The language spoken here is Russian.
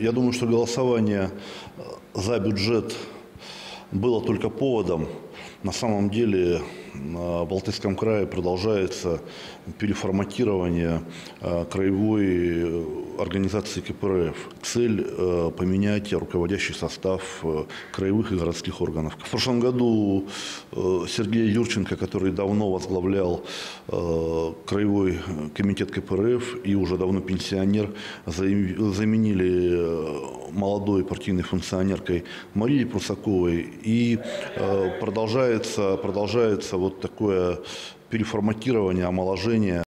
Я думаю, что голосование за бюджет было только поводом. На самом деле в Алтайском крае продолжается переформатирование краевой организации КПРФ. Цель поменять руководящий состав краевых и городских органов. В прошлом году Сергей Юрченко, который давно возглавлял краевой комитет КПРФ и уже давно пенсионер, заменили молодой партийной функционеркой Марией Прусаковой. И продолжается вот такое переформатирование, омоложение.